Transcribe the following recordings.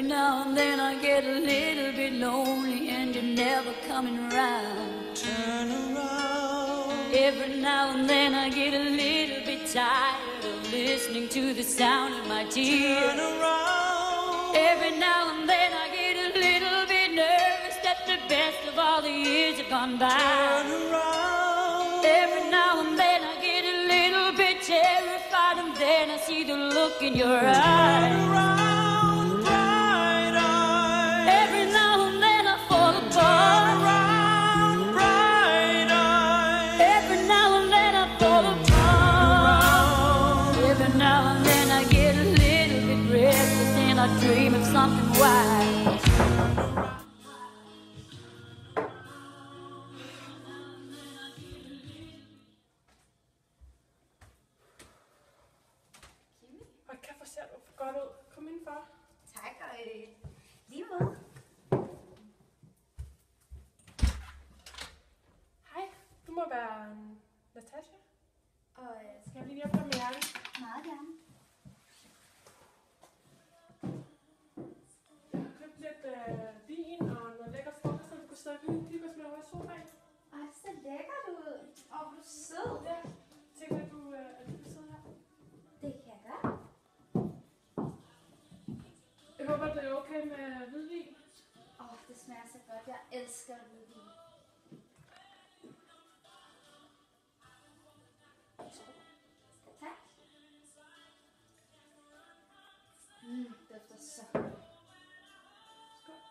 now and then I get a little bit lonely and you're never coming around. Turn around. Every now and then I get a little bit tired of listening to the sound of my tears. Turn around. Every now and then I get a little bit nervous that the best of all the years have gone by. Turn around. Every now and then I get a little bit terrified and then I see the look in your eyes. Turn around, bright eyes. Every now and then I fall Turn apart. around, bright eyes. Every now and then I fall apart. Every now and then I get a little bit restless and I dream of something wise. Hold kæft, hvor ser du godt ud. Kom indenfor. Tak, og lige måde. Hej, du må være Natasha. Og Skal jeg lige hjælpe dig med hjernen? meget gerne. Jeg har købt lidt vin og noget lækker frokost, så du kan sidde og hygge os med over i sofaen. Ej, det ser lækkert ud. Og hvor er du sød. Ja, tænker du, at du kan sidde her? Det kan jeg gøre. Jeg håber, det er okay med hvidvin. Det smager så godt. Jeg elsker hvidvin. Tak. Dufter så godt. Skål.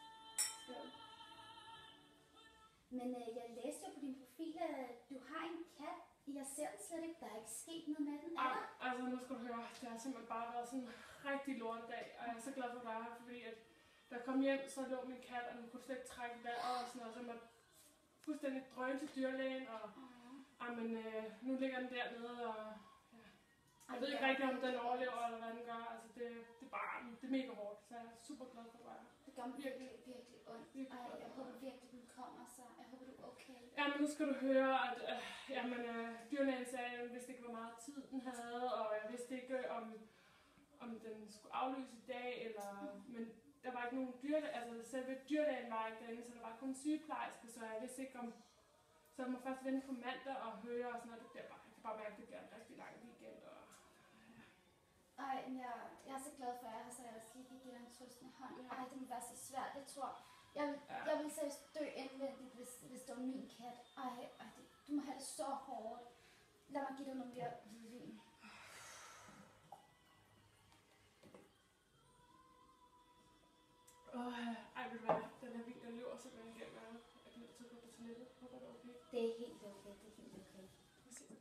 Men jeg læste jo på din profil, at du har en kat. Jeg ser den slet ikke. Der er ikke sket noget med den, er Ej, der? altså nu skal du høre, det har simpelthen bare været sådan en rigtig lortedag, og jeg er så glad for at være her, fordi at da jeg kom hjem, så lå min kat, og den kunne slet ikke trække vejret og sådan noget, så jeg måtte fuldstændig drøne til dyrlægen, og nu ligger den dernede, og ja. Jeg ved ikke rigtig, om den overlever, eller hvad den gør, altså det er mega hårdt, så jeg er super glad for at være her. Det gør mig virkelig, virkelig ondt. Ej, jeg håber virkelig, du kommer, så jeg håber, du er okay. Ja, men nu skal du høre, at dyrlægen sagde, at jeg vidste ikke, hvor meget tid den havde, og jeg vidste ikke, om den skulle aflyse i dag, men der var ikke nogen dyrlæge, altså selve dyrlægen var ikke derinde, så der var kun en sygeplejerske, så jeg vidste ikke om, så jeg må først vente på mandag og høre og sådan noget, jeg kan bare mærke, at det bliver en rigtig lang weekend, og Ej, men jeg er så glad for, at jeg er her, så jeg også lige kan give dig en trøstende hånd. Ej, det må være så svært, jeg tror. Jeg vil seriøst dø indvendigt, hvis det var min kat. Ej, du må have det så hårdt. Lad mig give dig nogle mere hvidvin. Ved du hvad, den her vin, den løber simpelthen igennem mig. Jeg bliver nødt til at gå på toilettet, håber det er okay. Det er helt okay, det er helt okay. Vi ses.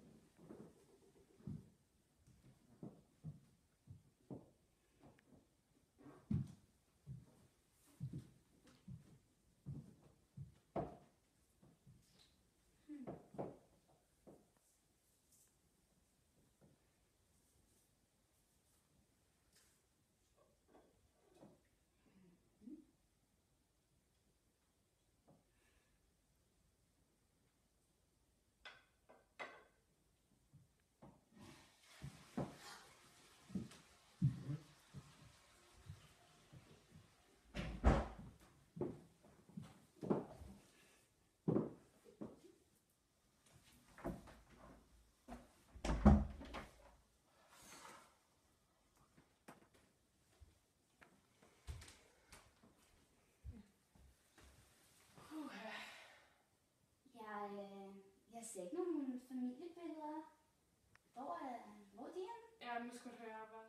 Jeg ser ikke nogen familiebilleder. Hvor er de henne? Ja, nu skal du høre, hvad...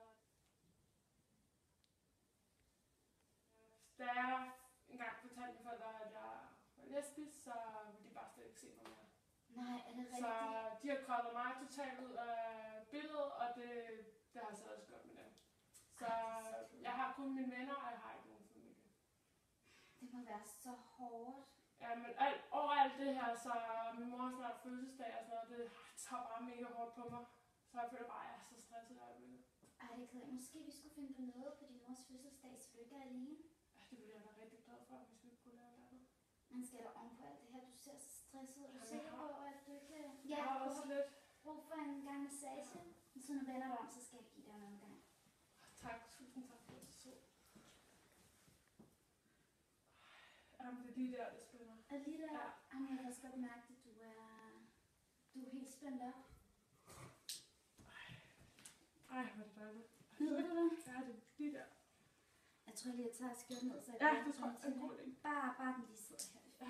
Da jeg engang fortalte mine forældre, at jeg var lesbisk, så ville de bare slet ikke se mig mere. Nej, er det Så rigtigt? de har krøllet mig totalt ud af billedet, og det har jeg så også gjort med dem. Så jeg har kun mine venner, og jeg har ikke nogen familie. Det må være så hårdt. Ja, men over alt det her, så min mor har snart fødselsdag og sådan noget, det tager bare mega hårdt på mig. Så jeg føler bare, at jeg er så stresset af det. Ej, det kan jeg. Måske vi skulle finde på noget på din mors fødselsdag, så du ikke er alene. Ja, det ville jeg være rigtig glad for, hvis vi kunne lave noget. Men skal der om på alt det her? Du ser så stresset ud. Er du sikker på, at du ikke... Jeg har også lidt. Brug for en gang massage. Så når vender du om, så skal jeg give dig en omgang. Tak, tusind tak for det. Så. Jamen, det er lige der, det spænder. Er lige der? Ja. Jamen, jeg kan også godt mærke, at du er helt spændt op. Ej, hvor er det dejligt. Nyder du det? Ja, det er lige der. Jeg tror lige, jeg tager skørt ned, så jeg Ja, kan det tror jeg er en god idé. Bare den lige sidder her.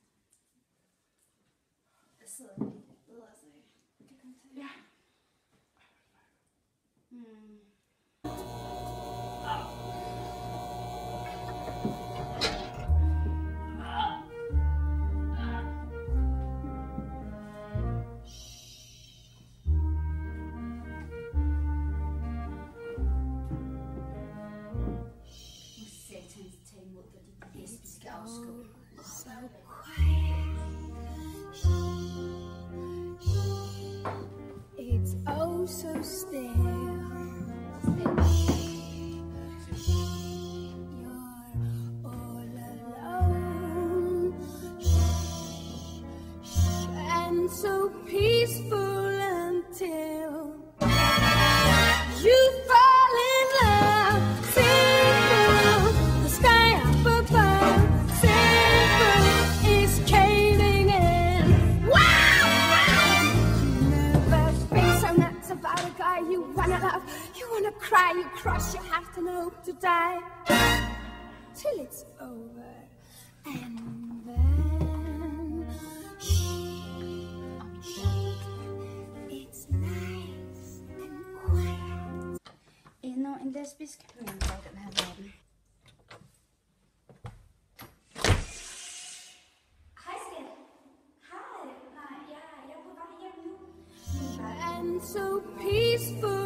Jeg sidder lige lidt bedre, så jeg kan komme til. Ja. Satans tage imod dig, dit lesbiske afskud. It's oh so still. You're all alone. And so peaceful until you fall in love. Simple, the sky up above. Simple is caving in. Wow! Never been so nuts about a guy you wanna love. You wanna cry, you cross your heart and hope to die till it's over. And then it's nice and quiet. Endnu en lesbisk høne i den her verden. Hej skat. Hej. Nej, jeg er på vej hjem nu. And so peaceful